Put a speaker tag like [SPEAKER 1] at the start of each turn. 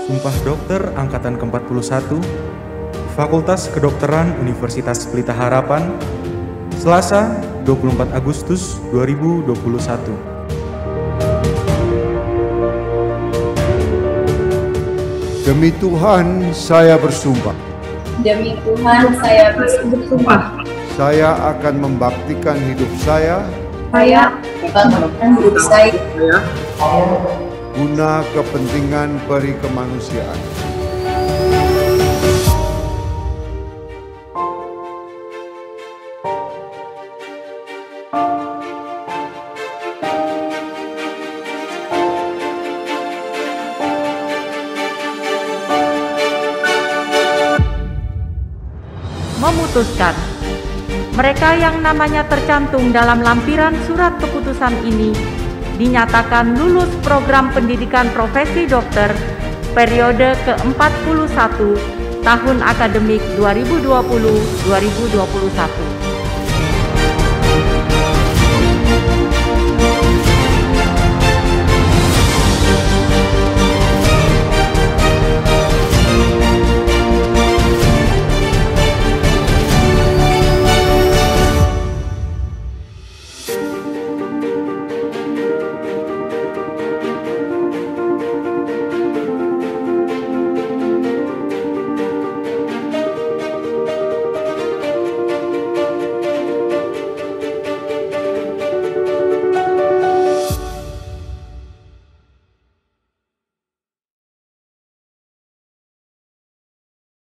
[SPEAKER 1] Sumpah Dokter Angkatan ke-41, Fakultas Kedokteran Universitas Pelita Harapan, Selasa 24 Agustus 2021.
[SPEAKER 2] Demi Tuhan, saya bersumpah.
[SPEAKER 3] Demi Tuhan, saya bersumpah.
[SPEAKER 2] Saya akan membaktikan hidup saya.
[SPEAKER 3] Saya akan membaktikan hidup saya
[SPEAKER 2] Guna kepentingan peri kemanusiaan.
[SPEAKER 4] Memutuskan, mereka yang namanya tercantum dalam lampiran surat keputusan ini dinyatakan lulus program pendidikan profesi dokter periode ke-41 tahun akademik 2020-2021.